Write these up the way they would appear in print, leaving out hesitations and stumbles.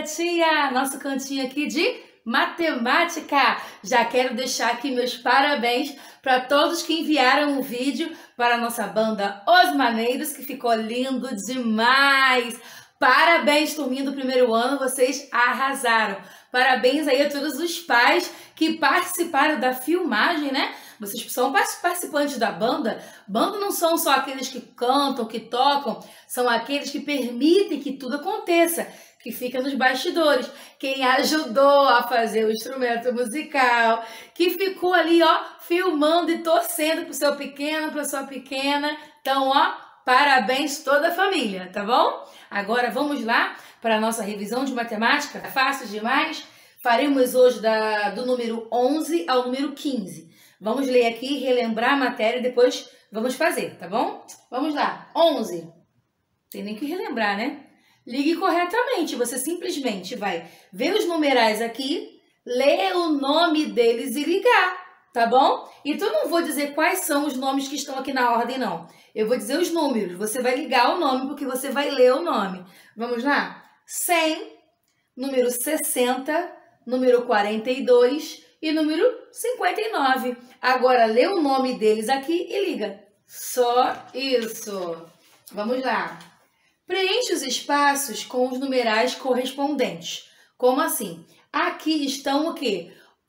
tia! Nosso cantinho aqui de matemática. Já quero deixar aqui meus parabéns para todos que enviaram o vídeo para a nossa banda Os Maneiros, que ficou lindo demais. Parabéns, turminha do primeiro ano, vocês arrasaram. Parabéns aí a todos os pais que participaram da filmagem, né? Vocês são participantes da banda. Banda não são só aqueles que cantam, que tocam, são aqueles que permitem que tudo aconteça, que fica nos bastidores. Quem ajudou a fazer o instrumento musical, que ficou ali, ó, filmando e torcendo pro seu pequeno, pra sua pequena. Então, ó, parabéns toda a família, tá bom? Agora vamos lá para a nossa revisão de matemática. É fácil demais. Faremos hoje do número 11 ao número 15. Vamos ler aqui, relembrar a matéria e depois vamos fazer, tá bom? Vamos lá. 11. Tem nem que relembrar, né? Ligue corretamente. Você simplesmente vai ver os numerais aqui, ler o nome deles e ligar, tá bom? Então, eu não vou dizer quais são os nomes que estão aqui na ordem, não. Eu vou dizer os números. Você vai ligar o nome porque você vai ler o nome. Vamos lá? 100, número 60, número 42 e número 59. Agora, lê o nome deles aqui e liga. Só isso. Vamos lá. Preencha os espaços com os numerais correspondentes. Como assim? Aqui estão o quê?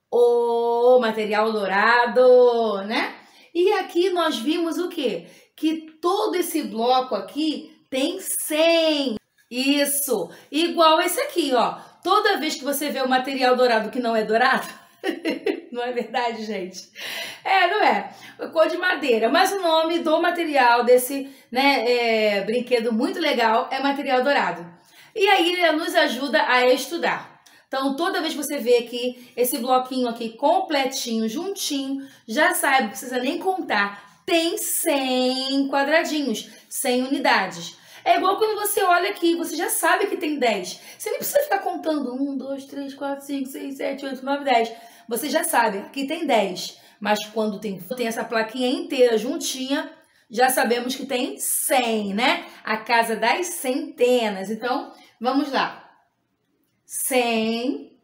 O material dourado, né? E aqui nós vimos o quê? Que todo esse bloco aqui tem 100. Isso. Igual esse aqui, ó. Toda vez que você vê o material dourado que não é dourado, não é verdade, gente? Não é. Cor de madeira. Mas o nome do material desse, né, brinquedo muito legal é material dourado. E aí ele nos ajuda a estudar. Então, toda vez que você vê aqui esse bloquinho aqui completinho, juntinho, já sabe, não precisa nem contar. Tem 100 quadradinhos, 100 unidades. É igual quando você olha aqui, você já sabe que tem 10. Você nem precisa ficar contando 1, 2, 3, 4, 5, 6, 7, 8, 9, 10. Você já sabe, aqui tem 10. Mas quando tem essa plaquinha inteira juntinha, já sabemos que tem 100, né? A casa das centenas. Então, vamos lá. 100,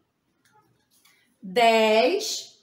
10,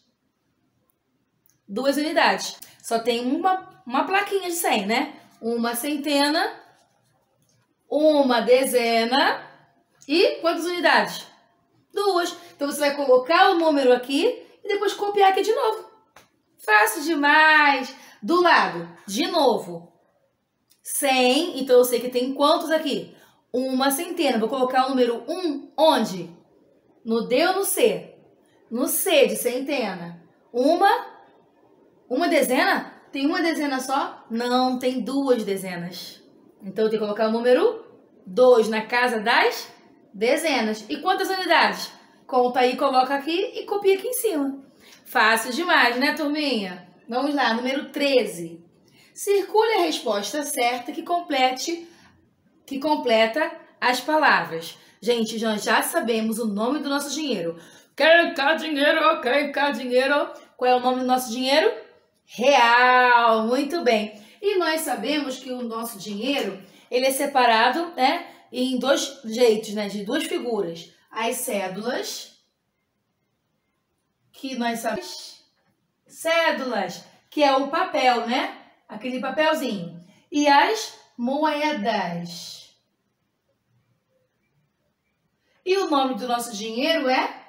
2 unidades. Só tem uma plaquinha de 100, né? Uma centena, uma dezena e quantas unidades? 2. Então, você vai colocar o número aqui e depois copiar aqui de novo. Fácil demais. Do lado, de novo, 100. Então, eu sei que tem quantos aqui? Uma centena. Vou colocar o número 1 onde? No D ou no C? No C de centena. Uma dezena? Tem uma dezena só? Não, tem 2 dezenas. Então, eu tenho que colocar o número 2 na casa das dezenas. E quantas unidades? Conta aí, coloca aqui e copia aqui em cima. Fácil demais, né, turminha? Vamos lá, número 13. Circule a resposta certa que completa as palavras. Gente, já sabemos o nome do nosso dinheiro. Quem quer dinheiro? Quem quer dinheiro? Qual é o nome do nosso dinheiro? Real. Muito bem. E nós sabemos que o nosso dinheiro, ele é separado, né, em 2 jeitos, né, de 2 figuras. As cédulas, que nós sabemos, cédulas, que é o papel, né, aquele papelzinho. E as moedas. E o nome do nosso dinheiro é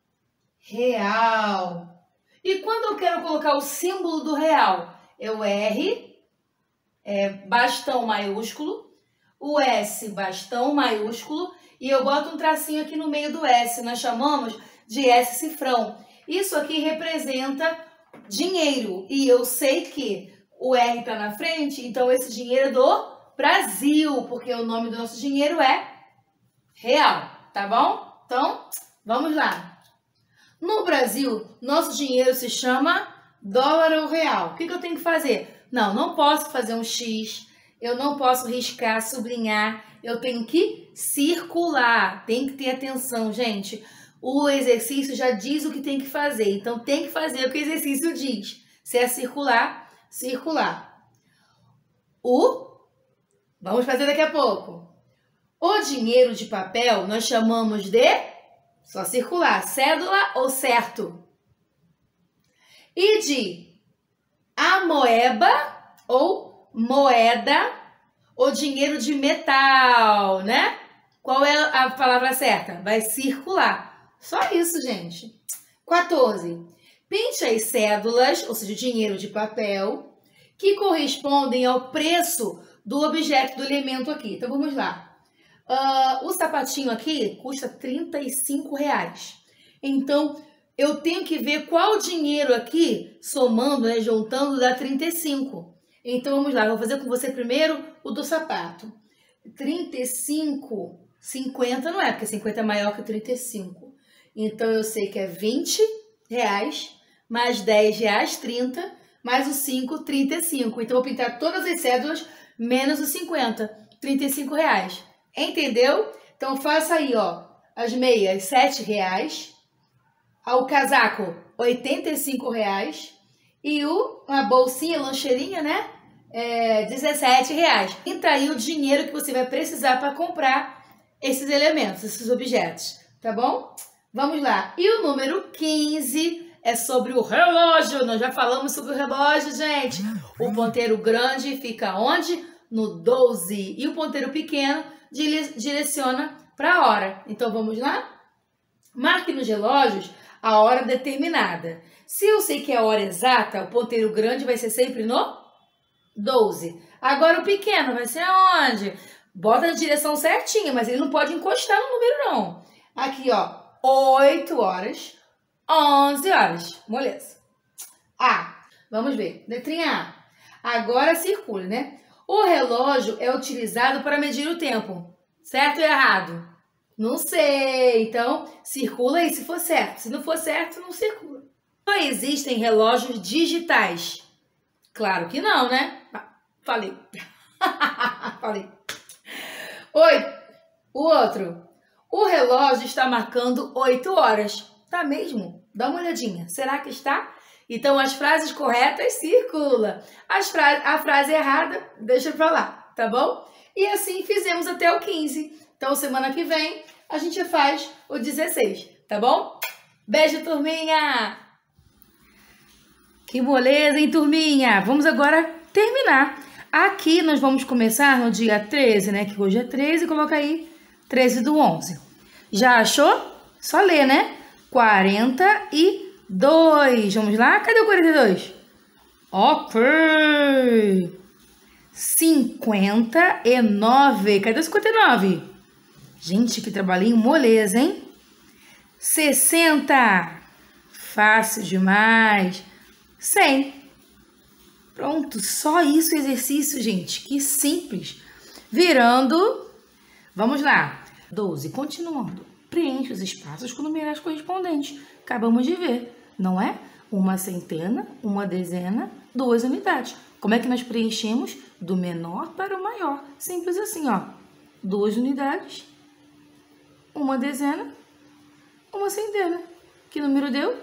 real. E quando eu quero colocar o símbolo do real, é o R, bastão maiúsculo, o S, bastão maiúsculo, e eu boto um tracinho aqui no meio do S. Nós chamamos de S cifrão. Isso aqui representa dinheiro. E eu sei que o R está na frente, então esse dinheiro é do Brasil, porque o nome do nosso dinheiro é real, tá bom? Então, vamos lá. No Brasil, nosso dinheiro se chama dólar ou real. O que eu tenho que fazer? Não posso fazer um X, eu não posso riscar, sublinhar, eu tenho que circular. Tem que ter atenção, gente. O exercício já diz o que tem que fazer, então tem que fazer o que o exercício diz. Se é circular, circular. Vamos fazer daqui a pouco. O dinheiro de papel nós chamamos de, só circular, cédula ou certo. E de amoeba ou moeda, ou dinheiro de metal, né? Qual é a palavra certa? Vai circular. Só isso, gente. 14. Pinte as cédulas, ou seja, dinheiro de papel, que correspondem ao preço do objeto, do elemento aqui. Então, vamos lá. O sapatinho aqui custa R$35. Então, eu tenho que ver qual dinheiro aqui, somando, né, juntando, dá 35. Então, vamos lá. Eu vou fazer com você primeiro o do sapato. 35, 50 não é, porque 50 é maior que 35. Então, eu sei que é R$20, mais R$10, 30, mais os 5, 35. Então, eu vou pintar todas as cédulas, menos os 50, R$35. Entendeu? Então, faça aí, ó, as meias, R$7, o casaco, R$85, e uma bolsinha, lancheirinha, né, R$17. Pinta aí o dinheiro que você vai precisar para comprar esses elementos, esses objetos, tá bom? Vamos lá. E o número 15 é sobre o relógio. Nós já falamos sobre o relógio, gente. O ponteiro grande fica onde? No 12. E o ponteiro pequeno direciona para a hora. Então, vamos lá? Marque nos relógios a hora determinada. Se eu sei que é a hora exata, o ponteiro grande vai ser sempre no 12. Agora, o pequeno vai ser aonde? Bota na direção certinha, mas ele não pode encostar no número, não. Aqui, ó, 8 horas, 11 horas. Moleza. A. Vamos ver. Letrinha A. Agora circula, né? O relógio é utilizado para medir o tempo. Certo ou errado? Não sei. Então, circula aí se for certo. Se não for certo, não circula. Só existem relógios digitais? Claro que não, né? Falei. Falei. Oi. O outro. O relógio está marcando 8 horas. Tá mesmo? Dá uma olhadinha. Será que está? Então, as frases corretas circula. A frase errada, deixa pra lá, tá bom? E assim fizemos até o 15. Então, semana que vem, a gente faz o 16, tá bom? Beijo, turminha! Que moleza, hein, turminha? Vamos agora terminar. Aqui nós vamos começar no dia 13, né? Que hoje é 13, coloca aí 13/11. Já achou? Só lê, né? 42. Vamos lá? Cadê o 42? Ok. 59. Cadê o 59? Gente, que trabalhinho moleza, hein? 60. Fácil demais. 100. Pronto, só isso o exercício, gente. Que simples. Virando. Vamos lá. 12. Continuando. Preencha os espaços com numerais correspondentes. Acabamos de ver, não é? Uma centena, uma dezena, 2 unidades. Como é que nós preenchemos? Do menor para o maior. Simples assim, ó. 2 unidades, uma dezena, uma centena. Que número deu?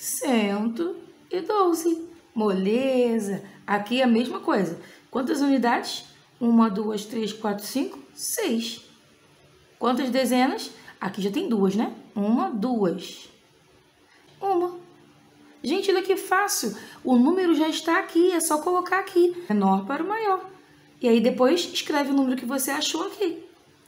112. Moleza. Aqui é a mesma coisa. Quantas unidades? 1, 2, 3, 4, 5, 6. Quantas dezenas? Aqui já tem 2, né? 1, 2. 1. Gente, olha que fácil. O número já está aqui, é só colocar aqui. Menor para o maior. E aí depois escreve o número que você achou aqui.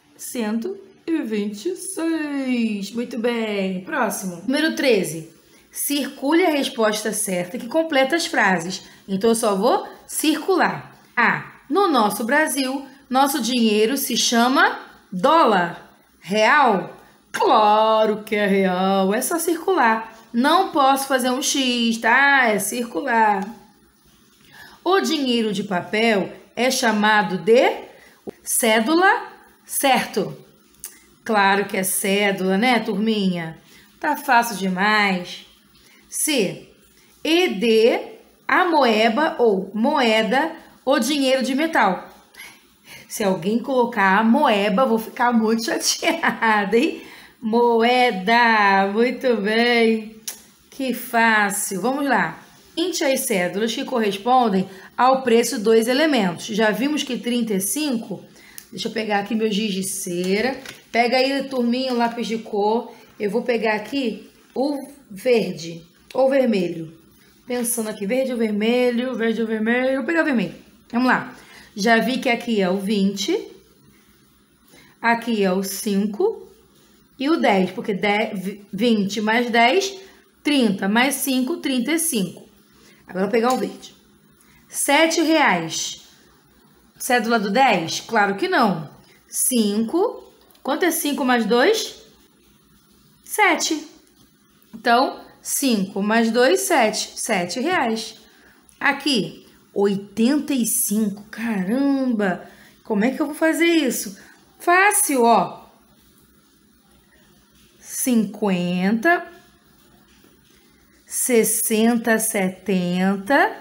126. Muito bem. Próximo. Número 13. Circule a resposta certa que completa as frases. Então, eu só vou circular. A. No nosso Brasil, nosso dinheiro se chama dólar. Real? Claro que é real. É só circular. Não posso fazer um X, tá? É circular. O dinheiro de papel é chamado de cédula, certo? Claro que é cédula, né, turminha? Tá fácil demais. C. E de amoeba ou moeda, o dinheiro de metal. Se alguém colocar amoeba, vou ficar muito chateada, hein? Moeda, muito bem. Que fácil. Vamos lá. Pinte as cédulas que correspondem ao preço dos elementos. Já vimos que 35 Deixa eu pegar aqui meu giz de cera. Pega aí, turminha, o lápis de cor. Eu vou pegar aqui o verde ou vermelho. Pensando aqui, verde ou vermelho, verde ou vermelho. Vou pegar o vermelho. Vamos lá. Já vi que aqui é o 20. Aqui é o 5 e o 10, porque 20 mais 10, 30, mais 5, 35. Agora eu vou pegar o verde. R$7. Cédula do 10? Claro que não. 5. Quanto é 5 mais 2? 7. Então, 5 mais 2, 7. R$7. Aqui, 85. Caramba! Como é que eu vou fazer isso? Fácil, ó. 50, 60, 70,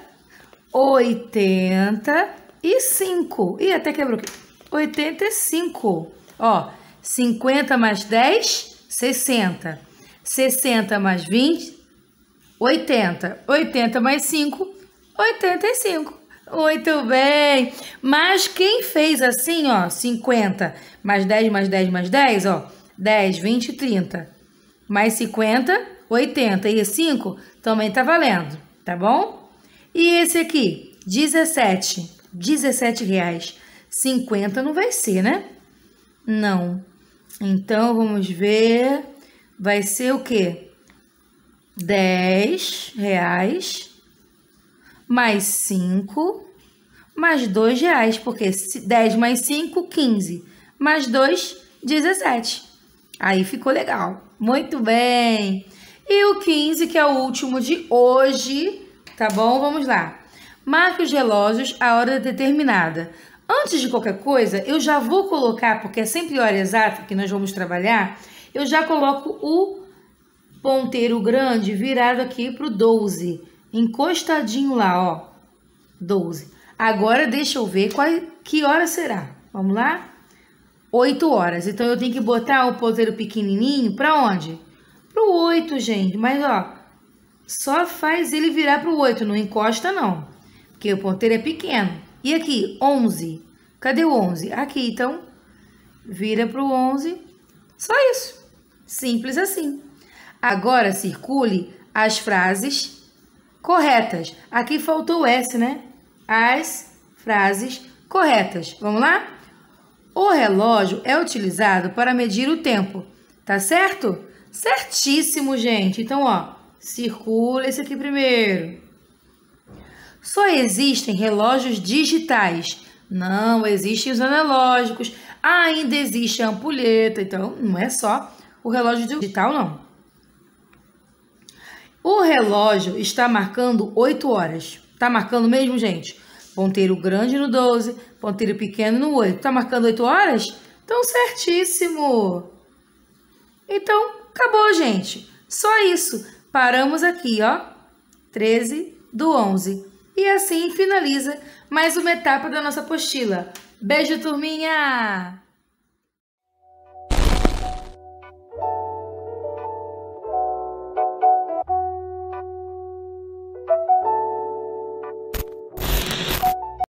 85. Ih, até quebrou aqui. 85. Ó, 50 mais 10, 60. 60 mais 20, 80. 80 mais 5, 85. Muito bem. Mas quem fez assim, ó, 50 mais 10 mais 10 mais 10, ó, 10, 20, 30. Mais 50, 80. E 5 também tá valendo, tá bom? E esse aqui, 17. R$17. 50 não vai ser, né? Não. Então, vamos ver. Vai ser o quê? R$10 mais 5 mais R$2, porque 10 mais 5, 15. Mais 2, 17. Aí ficou legal. Muito bem. E o 15, que é o último de hoje, tá bom? Vamos lá. Marque os relógios a hora determinada. Antes de qualquer coisa, eu já vou colocar, porque é sempre hora exata que nós vamos trabalhar, eu já coloco o ponteiro grande virado aqui pro 12. Encostadinho lá, ó. 12. Agora deixa eu ver que hora será. Vamos lá? 8 horas. Então, eu tenho que botar o ponteiro pequenininho para onde? Pro 8, gente. Mas, ó, só faz ele virar pro 8. Não encosta, não. Porque o ponteiro é pequeno. E aqui, 11. Cadê o 11? Aqui, então, vira pro 11. Só isso. Simples assim. Agora, circule as frases corretas. Aqui faltou o S, né? As frases corretas. Vamos lá? O relógio é utilizado para medir o tempo. Tá certo? Certíssimo, gente. Então, ó, circula esse aqui primeiro. Só existem relógios digitais. Não existem os analógicos. Ainda existe a ampulheta. Então, não é só o relógio digital, não. O relógio está marcando 8 horas. Tá marcando mesmo, gente? Ponteiro grande no 12, ponteiro pequeno no 8. Tá marcando 8 horas? Então, certíssimo. Então, acabou, gente. Só isso. Paramos aqui, ó. 13/11. E assim finaliza mais uma etapa da nossa apostila. Beijo, turminha!